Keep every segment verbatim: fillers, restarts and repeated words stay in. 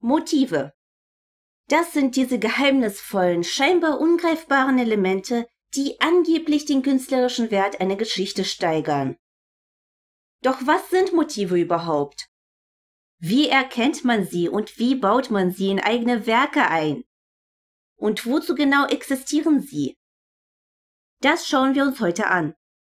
Motive. Das sind diese geheimnisvollen, scheinbar ungreifbaren Elemente, die angeblich den künstlerischen Wert einer Geschichte steigern. Doch was sind Motive überhaupt? Wie erkennt man sie und wie baut man sie in eigene Werke ein? Und wozu genau existieren sie? Das schauen wir uns heute an.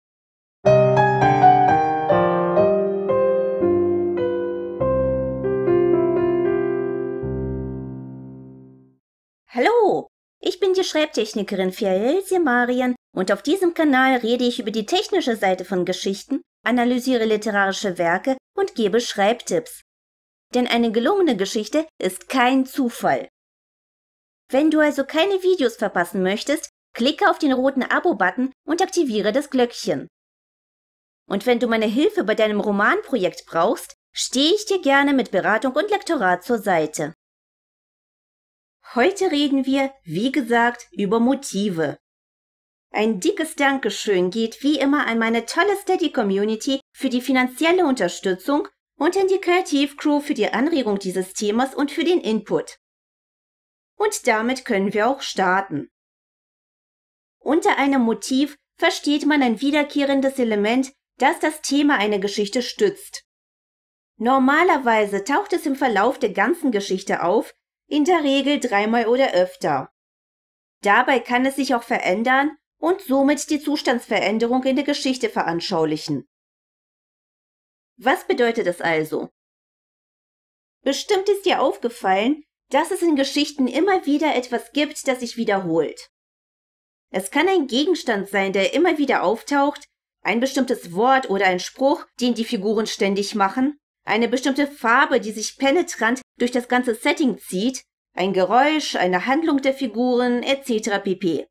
Hallo, ich bin die Schreibtechnikerin Fiael Semarian und auf diesem Kanal rede ich über die technische Seite von Geschichten, analysiere literarische Werke und gebe Schreibtipps. Denn eine gelungene Geschichte ist kein Zufall. Wenn du also keine Videos verpassen möchtest, klicke auf den roten Abo-Button und aktiviere das Glöckchen. Und wenn du meine Hilfe bei deinem Romanprojekt brauchst, stehe ich dir gerne mit Beratung und Lektorat zur Seite. Heute reden wir, wie gesagt, über Motive. Ein dickes Dankeschön geht wie immer an meine tolle Steady-Community für die finanzielle Unterstützung und an die Kreativcrew für die Anregung dieses Themas und für den Input. Und damit können wir auch starten. Unter einem Motiv versteht man ein wiederkehrendes Element, das das Thema einer Geschichte stützt. Normalerweise taucht es im Verlauf der ganzen Geschichte auf, in der Regel dreimal oder öfter. Dabei kann es sich auch verändern und somit die Zustandsveränderung in der Geschichte veranschaulichen. Was bedeutet das also? Bestimmt ist dir aufgefallen, dass es in Geschichten immer wieder etwas gibt, das sich wiederholt. Es kann ein Gegenstand sein, der immer wieder auftaucht, ein bestimmtes Wort oder ein Spruch, den die Figuren ständig machen, eine bestimmte Farbe, die sich penetrant durch das ganze Setting zieht, ein Geräusch, eine Handlung der Figuren et cetera pp.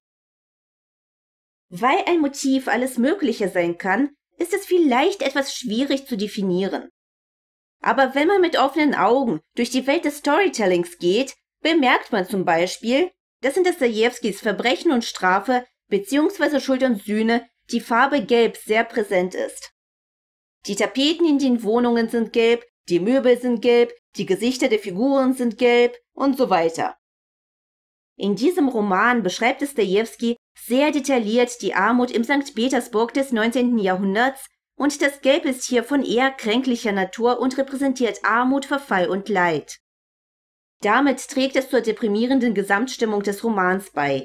Weil ein Motiv alles Mögliche sein kann, ist es vielleicht etwas schwierig zu definieren. Aber wenn man mit offenen Augen durch die Welt des Storytellings geht, bemerkt man zum Beispiel, dass in Dostojewskis Verbrechen und Strafe bzw. Schuld und Sühne die Farbe Gelb sehr präsent ist. Die Tapeten in den Wohnungen sind gelb, die Möbel sind gelb, die Gesichter der Figuren sind gelb und so weiter. In diesem Roman beschreibt Dostojewski sehr detailliert die Armut im Sankt Petersburg des neunzehnten Jahrhunderts und das Gelb ist hier von eher kränklicher Natur und repräsentiert Armut, Verfall und Leid. Damit trägt es zur deprimierenden Gesamtstimmung des Romans bei.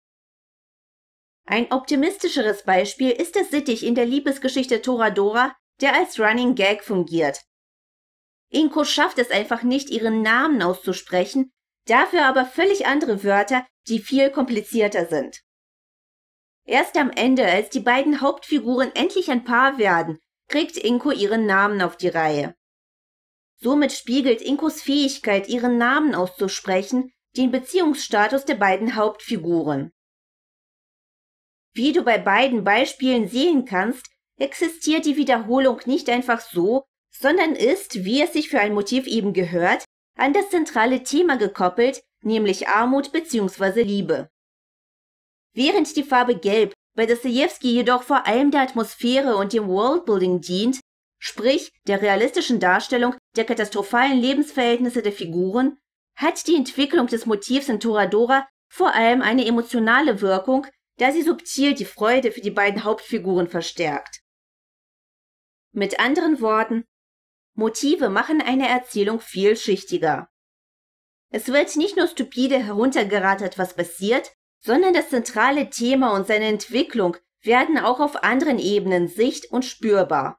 Ein optimistischeres Beispiel ist der Sittich in der Liebesgeschichte Toradora, der als Running Gag fungiert. Inko schafft es einfach nicht, ihren Namen auszusprechen, dafür aber völlig andere Wörter, die viel komplizierter sind. Erst am Ende, als die beiden Hauptfiguren endlich ein Paar werden, kriegt Inko ihren Namen auf die Reihe. Somit spiegelt Inkos Fähigkeit, ihren Namen auszusprechen, den Beziehungsstatus der beiden Hauptfiguren. Wie du bei beiden Beispielen sehen kannst, existiert die Wiederholung nicht einfach so, sondern ist, wie es sich für ein Motiv eben gehört, an das zentrale Thema gekoppelt, nämlich Armut bzw. Liebe. Während die Farbe Gelb bei Dostojewski jedoch vor allem der Atmosphäre und dem Worldbuilding dient, sprich der realistischen Darstellung der katastrophalen Lebensverhältnisse der Figuren, hat die Entwicklung des Motivs in Toradora vor allem eine emotionale Wirkung, da sie subtil die Freude für die beiden Hauptfiguren verstärkt. Mit anderen Worten, Motive machen eine Erzählung vielschichtiger. Es wird nicht nur stupide heruntergerattert, was passiert, sondern das zentrale Thema und seine Entwicklung werden auch auf anderen Ebenen sicht- und spürbar.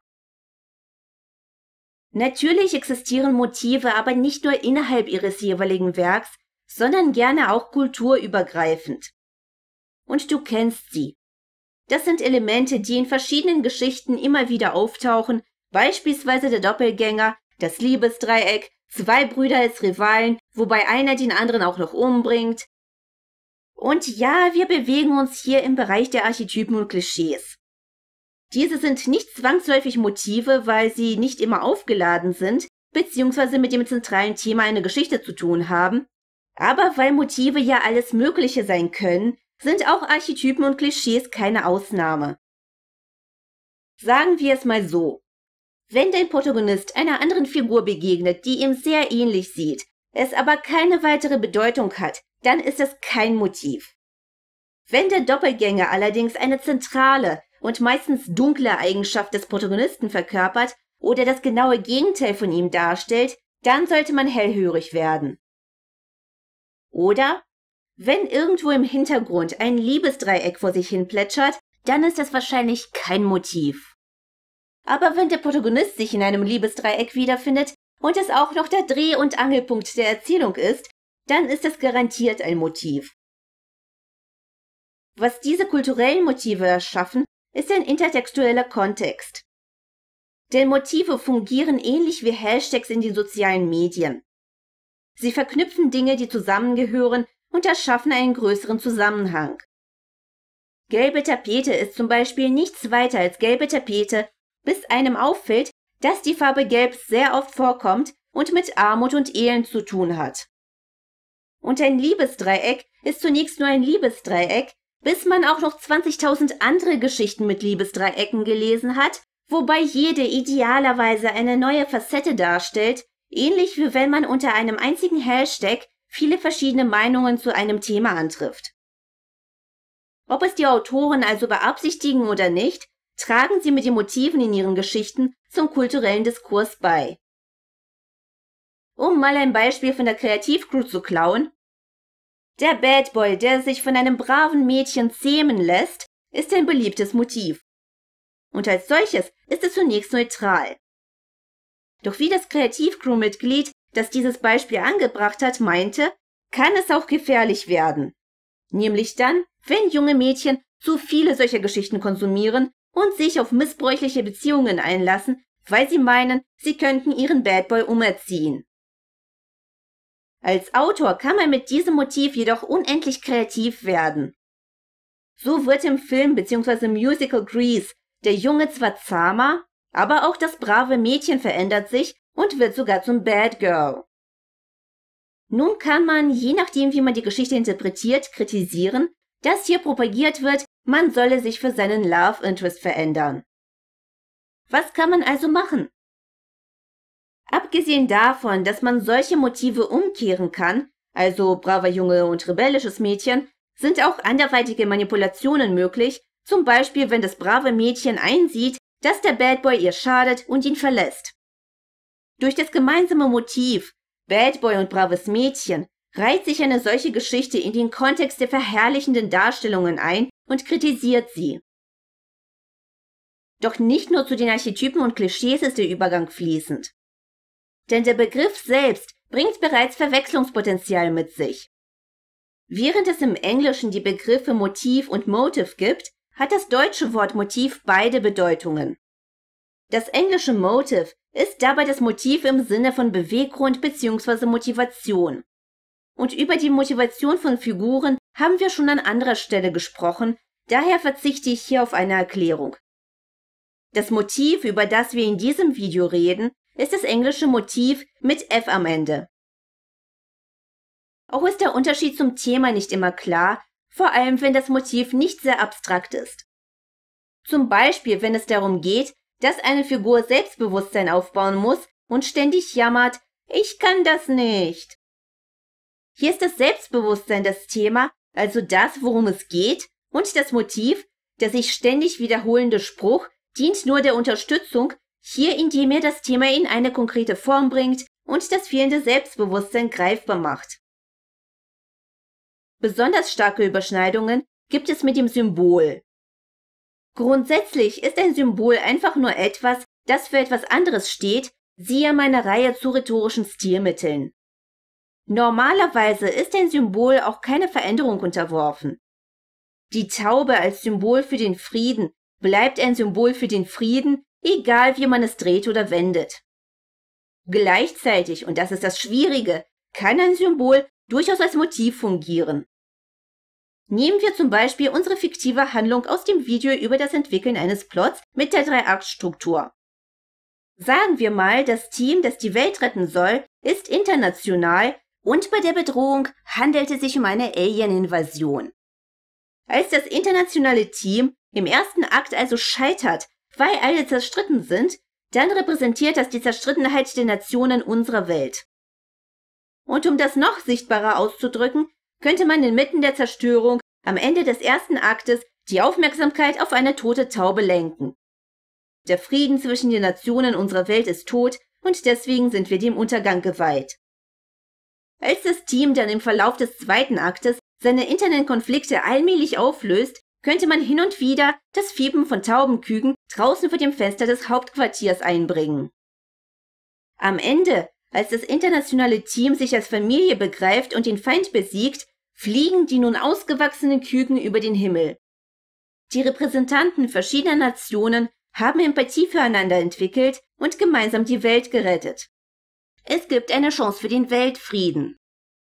Natürlich existieren Motive aber nicht nur innerhalb ihres jeweiligen Werks, sondern gerne auch kulturübergreifend. Und du kennst sie. Das sind Elemente, die in verschiedenen Geschichten immer wieder auftauchen, beispielsweise der Doppelgänger, das Liebesdreieck, zwei Brüder als Rivalen, wobei einer den anderen auch noch umbringt. Und ja, wir bewegen uns hier im Bereich der Archetypen und Klischees. Diese sind nicht zwangsläufig Motive, weil sie nicht immer aufgeladen sind, beziehungsweise mit dem zentralen Thema einer Geschichte zu tun haben, aber weil Motive ja alles Mögliche sein können, sind auch Archetypen und Klischees keine Ausnahme. Sagen wir es mal so. Wenn dein Protagonist einer anderen Figur begegnet, die ihm sehr ähnlich sieht, es aber keine weitere Bedeutung hat, dann ist es kein Motiv. Wenn der Doppelgänger allerdings eine zentrale und meistens dunkle Eigenschaft des Protagonisten verkörpert oder das genaue Gegenteil von ihm darstellt, dann sollte man hellhörig werden. Oder wenn irgendwo im Hintergrund ein Liebesdreieck vor sich hin plätschert, dann ist das wahrscheinlich kein Motiv. Aber wenn der Protagonist sich in einem Liebesdreieck wiederfindet und es auch noch der Dreh- und Angelpunkt der Erzählung ist, dann ist es garantiert ein Motiv. Was diese kulturellen Motive erschaffen, ist ein intertextueller Kontext. Denn Motive fungieren ähnlich wie Hashtags in den sozialen Medien. Sie verknüpfen Dinge, die zusammengehören, und erschaffen einen größeren Zusammenhang. Gelbe Tapete ist zum Beispiel nichts weiter als gelbe Tapete, bis einem auffällt, dass die Farbe Gelb sehr oft vorkommt und mit Armut und Elend zu tun hat. Und ein Liebesdreieck ist zunächst nur ein Liebesdreieck, bis man auch noch zwanzigtausend andere Geschichten mit Liebesdreiecken gelesen hat, wobei jede idealerweise eine neue Facette darstellt, ähnlich wie wenn man unter einem einzigen Hashtag viele verschiedene Meinungen zu einem Thema antrifft. Ob es die Autoren also beabsichtigen oder nicht, tragen sie mit den Motiven in ihren Geschichten zum kulturellen Diskurs bei. Um mal ein Beispiel von der Kreativcrew zu klauen: Der Bad Boy, der sich von einem braven Mädchen zähmen lässt, ist ein beliebtes Motiv. Und als solches ist es zunächst neutral. Doch wie das Kreativcrew-Mitglied, das dieses Beispiel angebracht hat, meinte, kann es auch gefährlich werden. Nämlich dann, wenn junge Mädchen zu viele solcher Geschichten konsumieren und sich auf missbräuchliche Beziehungen einlassen, weil sie meinen, sie könnten ihren Bad Boy umerziehen. Als Autor kann man mit diesem Motiv jedoch unendlich kreativ werden. So wird im Film bzw. Musical Grease der Junge zwar zahmer, aber auch das brave Mädchen verändert sich und wird sogar zum Bad Girl. Nun kann man, je nachdem wie man die Geschichte interpretiert, kritisieren, dass hier propagiert wird, man solle sich für seinen Love Interest verändern. Was kann man also machen? Abgesehen davon, dass man solche Motive umkehren kann, also braver Junge und rebellisches Mädchen, sind auch anderweitige Manipulationen möglich, zum Beispiel wenn das brave Mädchen einsieht, dass der Bad Boy ihr schadet und ihn verlässt. Durch das gemeinsame Motiv Bad Boy und braves Mädchen reiht sich eine solche Geschichte in den Kontext der verherrlichenden Darstellungen ein und kritisiert sie. Doch nicht nur zu den Archetypen und Klischees ist der Übergang fließend. Denn der Begriff selbst bringt bereits Verwechslungspotenzial mit sich. Während es im Englischen die Begriffe Motiv und Motive gibt, hat das deutsche Wort Motiv beide Bedeutungen. Das englische Motive ist dabei das Motiv im Sinne von Beweggrund bzw. Motivation. Und über die Motivation von Figuren haben wir schon an anderer Stelle gesprochen, daher verzichte ich hier auf eine Erklärung. Das Motiv, über das wir in diesem Video reden, ist das englische Motiv mit F am Ende. Auch ist der Unterschied zum Thema nicht immer klar, vor allem wenn das Motiv nicht sehr abstrakt ist. Zum Beispiel, wenn es darum geht, dass eine Figur Selbstbewusstsein aufbauen muss und ständig jammert, ich kann das nicht. Hier ist das Selbstbewusstsein das Thema, also das, worum es geht, und das Motiv, der sich ständig wiederholende Spruch, dient nur der Unterstützung, hier indem er das Thema in eine konkrete Form bringt und das fehlende Selbstbewusstsein greifbar macht. Besonders starke Überschneidungen gibt es mit dem Symbol. Grundsätzlich ist ein Symbol einfach nur etwas, das für etwas anderes steht, siehe meine Reihe zu rhetorischen Stilmitteln. Normalerweise ist ein Symbol auch keine Veränderung unterworfen. Die Taube als Symbol für den Frieden bleibt ein Symbol für den Frieden, egal wie man es dreht oder wendet. Gleichzeitig, und das ist das Schwierige, kann ein Symbol durchaus als Motiv fungieren. Nehmen wir zum Beispiel unsere fiktive Handlung aus dem Video über das Entwickeln eines Plots mit der Drei-Akt-Struktur. Sagen wir mal, das Team, das die Welt retten soll, ist international und bei der Bedrohung handelt es sich um eine Alien-Invasion. Als das internationale Team im ersten Akt also scheitert, weil alle zerstritten sind, dann repräsentiert das die Zerstrittenheit der Nationen unserer Welt. Und um das noch sichtbarer auszudrücken, könnte man inmitten der Zerstörung am Ende des ersten Aktes die Aufmerksamkeit auf eine tote Taube lenken. Der Frieden zwischen den Nationen unserer Welt ist tot und deswegen sind wir dem Untergang geweiht. Als das Team dann im Verlauf des zweiten Aktes seine internen Konflikte allmählich auflöst, könnte man hin und wieder das Fiepen von Taubenküken draußen vor dem Fenster des Hauptquartiers einbringen. Am Ende, als das internationale Team sich als Familie begreift und den Feind besiegt, fliegen die nun ausgewachsenen Küken über den Himmel. Die Repräsentanten verschiedener Nationen haben Empathie füreinander entwickelt und gemeinsam die Welt gerettet. Es gibt eine Chance für den Weltfrieden.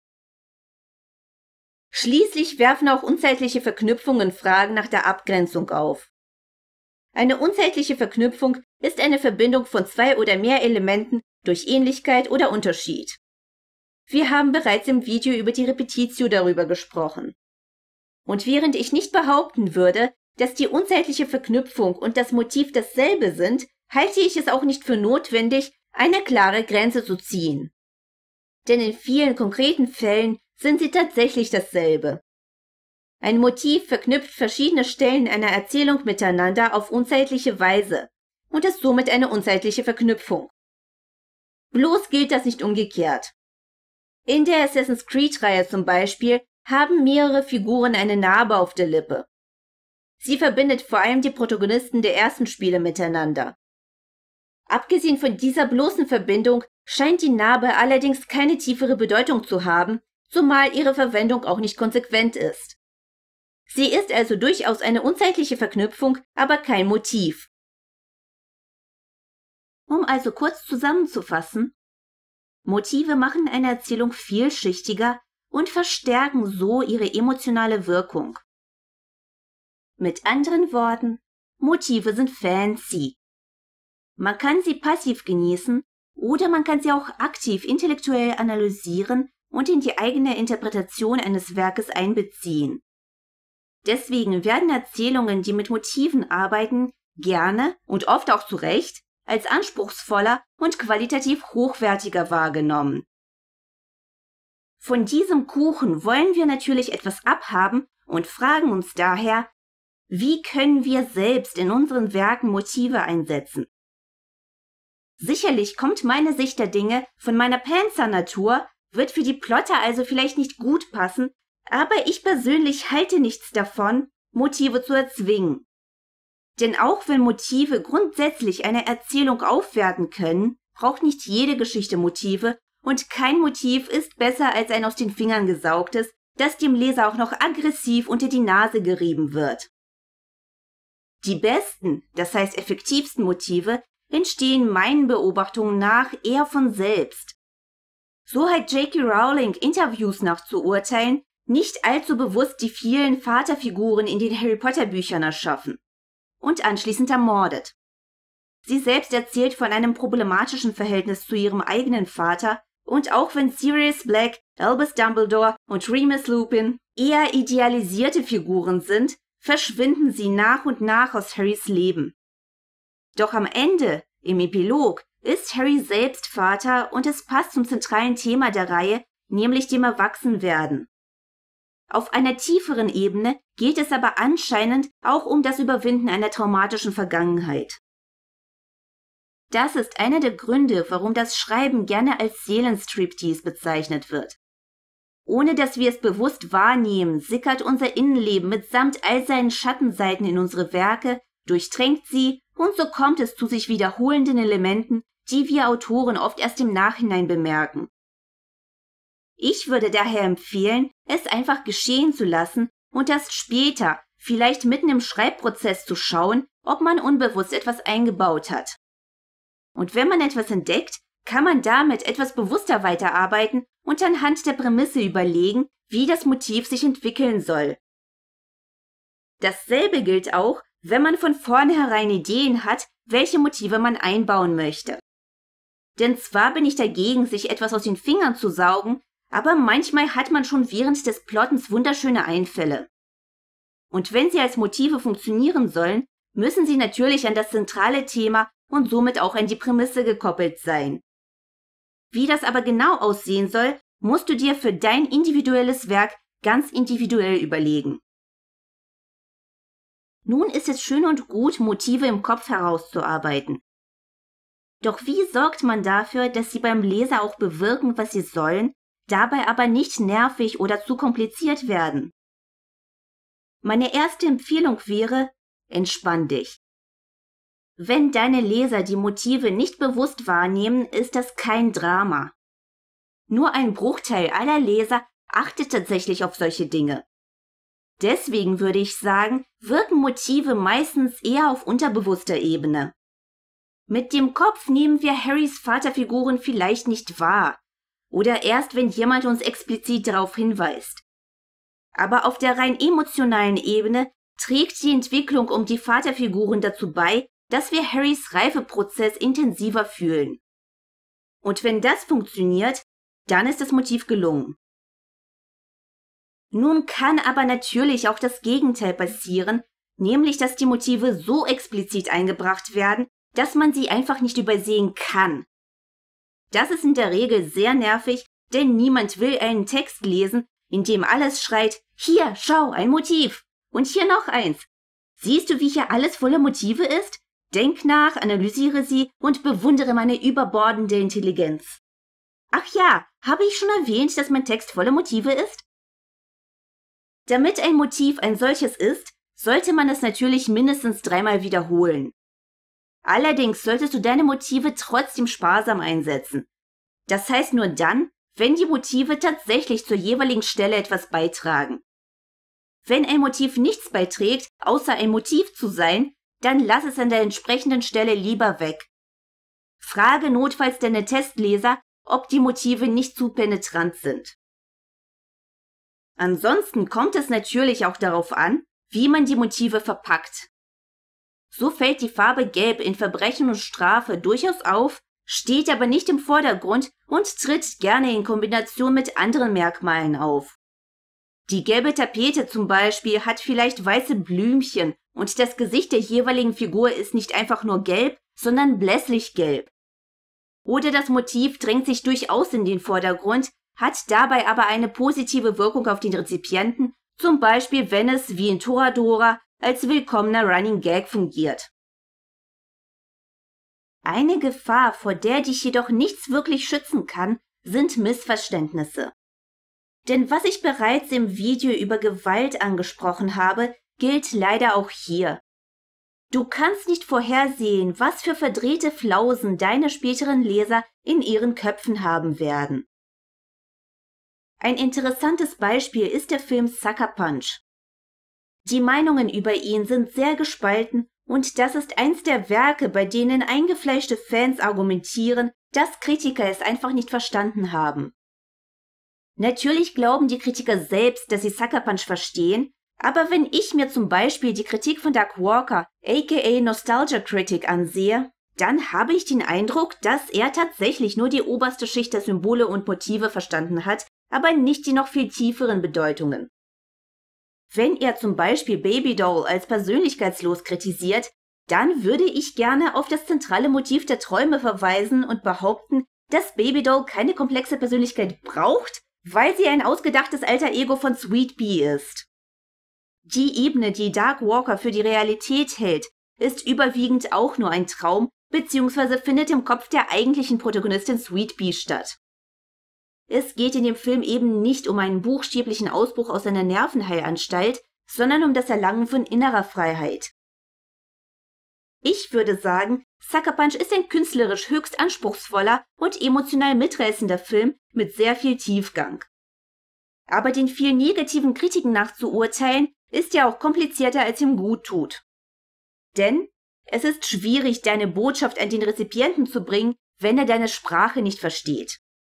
Schließlich werfen auch unzeitliche Verknüpfungen Fragen nach der Abgrenzung auf. Eine unzeitliche Verknüpfung ist eine Verbindung von zwei oder mehr Elementen durch Ähnlichkeit oder Unterschied. Wir haben bereits im Video über die Repetitio darüber gesprochen. Und während ich nicht behaupten würde, dass die unzeitliche Verknüpfung und das Motiv dasselbe sind, halte ich es auch nicht für notwendig, eine klare Grenze zu ziehen. Denn in vielen konkreten Fällen sind sie tatsächlich dasselbe. Ein Motiv verknüpft verschiedene Stellen einer Erzählung miteinander auf unzeitliche Weise und ist somit eine unzeitliche Verknüpfung. Bloß gilt das nicht umgekehrt. In der Assassin's Creed-Reihe zum Beispiel haben mehrere Figuren eine Narbe auf der Lippe. Sie verbindet vor allem die Protagonisten der ersten Spiele miteinander. Abgesehen von dieser bloßen Verbindung scheint die Narbe allerdings keine tiefere Bedeutung zu haben, zumal ihre Verwendung auch nicht konsequent ist. Sie ist also durchaus eine unzeitliche Verknüpfung, aber kein Motiv. Um also kurz zusammenzufassen: Motive machen eine Erzählung vielschichtiger und verstärken so ihre emotionale Wirkung. Mit anderen Worten, Motive sind fancy. Man kann sie passiv genießen oder man kann sie auch aktiv intellektuell analysieren und in die eigene Interpretation eines Werkes einbeziehen. Deswegen werden Erzählungen, die mit Motiven arbeiten, gerne und oft auch zu Recht als anspruchsvoller und qualitativ hochwertiger wahrgenommen. Von diesem Kuchen wollen wir natürlich etwas abhaben und fragen uns daher, wie können wir selbst in unseren Werken Motive einsetzen? Sicherlich kommt meine Sicht der Dinge von meiner Panzer-Natur, wird für die Plotter also vielleicht nicht gut passen, aber ich persönlich halte nichts davon, Motive zu erzwingen. Denn auch wenn Motive grundsätzlich eine Erzählung aufwerten können, braucht nicht jede Geschichte Motive und kein Motiv ist besser als ein aus den Fingern gesaugtes, das dem Leser auch noch aggressiv unter die Nase gerieben wird. Die besten, das heißt effektivsten Motive entstehen meinen Beobachtungen nach eher von selbst. So hat J K Rowling Interviews nach zu urteilen nicht allzu bewusst die vielen Vaterfiguren in den Harry Potter Büchern erschaffen und anschließend ermordet. Sie selbst erzählt von einem problematischen Verhältnis zu ihrem eigenen Vater und auch wenn Sirius Black, Albus Dumbledore und Remus Lupin eher idealisierte Figuren sind, verschwinden sie nach und nach aus Harrys Leben. Doch am Ende, im Epilog, ist Harry selbst Vater und es passt zum zentralen Thema der Reihe, nämlich dem Erwachsenwerden. Auf einer tieferen Ebene geht es aber anscheinend auch um das Überwinden einer traumatischen Vergangenheit. Das ist einer der Gründe, warum das Schreiben gerne als Seelenstriptease bezeichnet wird. Ohne dass wir es bewusst wahrnehmen, sickert unser Innenleben mitsamt all seinen Schattenseiten in unsere Werke, durchtränkt sie und so kommt es zu sich wiederholenden Elementen, die wir Autoren oft erst im Nachhinein bemerken. Ich würde daher empfehlen, es einfach geschehen zu lassen und erst später, vielleicht mitten im Schreibprozess zu schauen, ob man unbewusst etwas eingebaut hat. Und wenn man etwas entdeckt, kann man damit etwas bewusster weiterarbeiten und anhand der Prämisse überlegen, wie das Motiv sich entwickeln soll. Dasselbe gilt auch, wenn man von vornherein Ideen hat, welche Motive man einbauen möchte. Denn zwar bin ich dagegen, sich etwas aus den Fingern zu saugen, aber manchmal hat man schon während des Plottens wunderschöne Einfälle. Und wenn sie als Motive funktionieren sollen, müssen sie natürlich an das zentrale Thema und somit auch an die Prämisse gekoppelt sein. Wie das aber genau aussehen soll, musst du dir für dein individuelles Werk ganz individuell überlegen. Nun ist es schön und gut, Motive im Kopf herauszuarbeiten. Doch wie sorgt man dafür, dass sie beim Leser auch bewirken, was sie sollen, dabei aber nicht nervig oder zu kompliziert werden? Meine erste Empfehlung wäre, entspann dich. Wenn deine Leser die Motive nicht bewusst wahrnehmen, ist das kein Drama. Nur ein Bruchteil aller Leser achtet tatsächlich auf solche Dinge. Deswegen würde ich sagen, wirken Motive meistens eher auf unterbewusster Ebene. Mit dem Kopf nehmen wir Harrys Vaterfiguren vielleicht nicht wahr oder erst, wenn jemand uns explizit darauf hinweist. Aber auf der rein emotionalen Ebene trägt die Entwicklung um die Vaterfiguren dazu bei, dass wir Harrys Reifeprozess intensiver fühlen. Und wenn das funktioniert, dann ist das Motiv gelungen. Nun kann aber natürlich auch das Gegenteil passieren, nämlich dass die Motive so explizit eingebracht werden, dass man sie einfach nicht übersehen kann. Das ist in der Regel sehr nervig, denn niemand will einen Text lesen, in dem alles schreit, hier, schau, ein Motiv. Und hier noch eins. Siehst du, wie hier alles voller Motive ist? Denk nach, analysiere sie und bewundere meine überbordende Intelligenz. Ach ja, habe ich schon erwähnt, dass mein Text voller Motive ist? Damit ein Motiv ein solches ist, sollte man es natürlich mindestens dreimal wiederholen. Allerdings solltest du deine Motive trotzdem sparsam einsetzen. Das heißt nur dann, wenn die Motive tatsächlich zur jeweiligen Stelle etwas beitragen. Wenn ein Motiv nichts beiträgt, außer ein Motiv zu sein, dann lass es an der entsprechenden Stelle lieber weg. Frage notfalls deine Testleser, ob die Motive nicht zu penetrant sind. Ansonsten kommt es natürlich auch darauf an, wie man die Motive verpackt. So fällt die Farbe Gelb in Verbrechen und Strafe durchaus auf, steht aber nicht im Vordergrund und tritt gerne in Kombination mit anderen Merkmalen auf. Die gelbe Tapete zum Beispiel hat vielleicht weiße Blümchen und das Gesicht der jeweiligen Figur ist nicht einfach nur gelb, sondern blässlich gelb. Oder das Motiv drängt sich durchaus in den Vordergrund, hat dabei aber eine positive Wirkung auf den Rezipienten, zum Beispiel wenn es, wie in Toradora, als willkommener Running Gag fungiert. Eine Gefahr, vor der dich jedoch nichts wirklich schützen kann, sind Missverständnisse. Denn was ich bereits im Video über Gewalt angesprochen habe, gilt leider auch hier. Du kannst nicht vorhersehen, was für verdrehte Flausen deine späteren Leser in ihren Köpfen haben werden. Ein interessantes Beispiel ist der Film Sucker Punch. Die Meinungen über ihn sind sehr gespalten und das ist eins der Werke, bei denen eingefleischte Fans argumentieren, dass Kritiker es einfach nicht verstanden haben. Natürlich glauben die Kritiker selbst, dass sie Sucker Punch verstehen, aber wenn ich mir zum Beispiel die Kritik von Doug Walker, aka Nostalgia Critic, ansehe, dann habe ich den Eindruck, dass er tatsächlich nur die oberste Schicht der Symbole und Motive verstanden hat, aber nicht die noch viel tieferen Bedeutungen. Wenn er zum Beispiel Babydoll als persönlichkeitslos kritisiert, dann würde ich gerne auf das zentrale Motiv der Träume verweisen und behaupten, dass Babydoll keine komplexe Persönlichkeit braucht, weil sie ein ausgedachtes alter Ego von Sweet Bee ist. Die Ebene, die Doug Walker für die Realität hält, ist überwiegend auch nur ein Traum, beziehungsweise findet im Kopf der eigentlichen Protagonistin Sweet Bee statt. Es geht in dem Film eben nicht um einen buchstäblichen Ausbruch aus einer Nervenheilanstalt, sondern um das Erlangen von innerer Freiheit. Ich würde sagen, Sucker Punch ist ein künstlerisch höchst anspruchsvoller und emotional mitreißender Film mit sehr viel Tiefgang. Aber den vielen negativen Kritiken nach zu urteilen, ist ja auch komplizierter, als ihm gut tut. Denn es ist schwierig, deine Botschaft an den Rezipienten zu bringen, wenn er deine Sprache nicht versteht.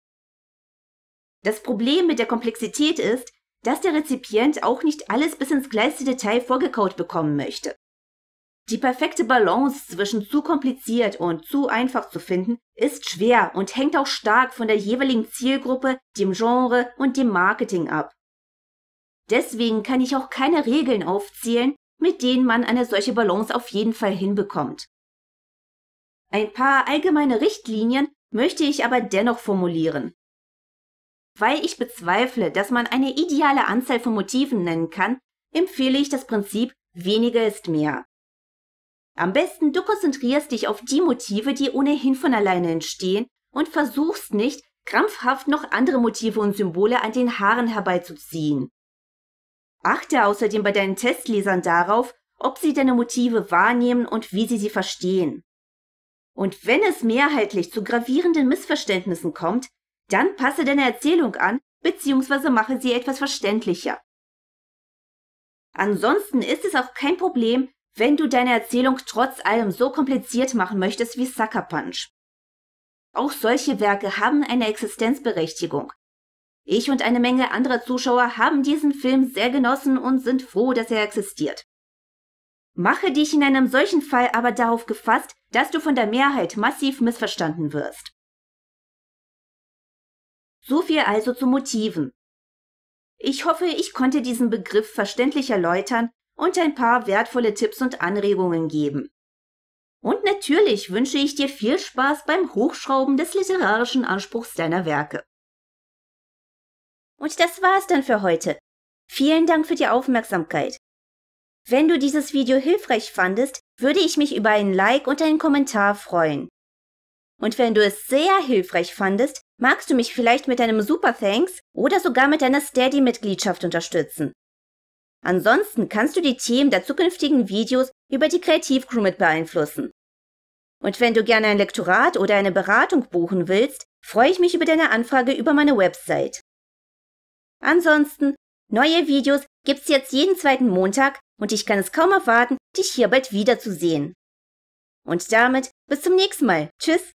Das Problem mit der Komplexität ist, dass der Rezipient auch nicht alles bis ins kleinste Detail vorgekaut bekommen möchte. Die perfekte Balance zwischen zu kompliziert und zu einfach zu finden, ist schwer und hängt auch stark von der jeweiligen Zielgruppe, dem Genre und dem Marketing ab. Deswegen kann ich auch keine Regeln aufzählen, mit denen man eine solche Balance auf jeden Fall hinbekommt. Ein paar allgemeine Richtlinien möchte ich aber dennoch formulieren. Weil ich bezweifle, dass man eine ideale Anzahl von Motiven nennen kann, empfehle ich das Prinzip weniger ist mehr. Am besten du konzentrierst dich auf die Motive, die ohnehin von alleine entstehen und versuchst nicht, krampfhaft noch andere Motive und Symbole an den Haaren herbeizuziehen. Achte außerdem bei deinen Testlesern darauf, ob sie deine Motive wahrnehmen und wie sie sie verstehen. Und wenn es mehrheitlich zu gravierenden Missverständnissen kommt, dann passe deine Erzählung an bzw. mache sie etwas verständlicher. Ansonsten ist es auch kein Problem, wenn du deine Erzählung trotz allem so kompliziert machen möchtest wie Sucker Punch. Auch solche Werke haben eine Existenzberechtigung. Ich und eine Menge anderer Zuschauer haben diesen Film sehr genossen und sind froh, dass er existiert. Mache dich in einem solchen Fall aber darauf gefasst, dass du von der Mehrheit massiv missverstanden wirst. So viel also zu Motiven. Ich hoffe, ich konnte diesen Begriff verständlich erläutern und ein paar wertvolle Tipps und Anregungen geben. Und natürlich wünsche ich dir viel Spaß beim Hochschrauben des literarischen Anspruchs deiner Werke. Und das war's dann für heute. Vielen Dank für die Aufmerksamkeit. Wenn du dieses Video hilfreich fandest, würde ich mich über einen Like und einen Kommentar freuen. Und wenn du es sehr hilfreich fandest, magst du mich vielleicht mit einem Super Thanks oder sogar mit einer Steady-Mitgliedschaft unterstützen. Ansonsten kannst du die Themen der zukünftigen Videos über die Kreativcrew mit beeinflussen. Und wenn du gerne ein Lektorat oder eine Beratung buchen willst, freue ich mich über deine Anfrage über meine Website. Ansonsten, neue Videos gibt's jetzt jeden zweiten Montag und ich kann es kaum erwarten, dich hier bald wiederzusehen. Und damit bis zum nächsten Mal. Tschüss!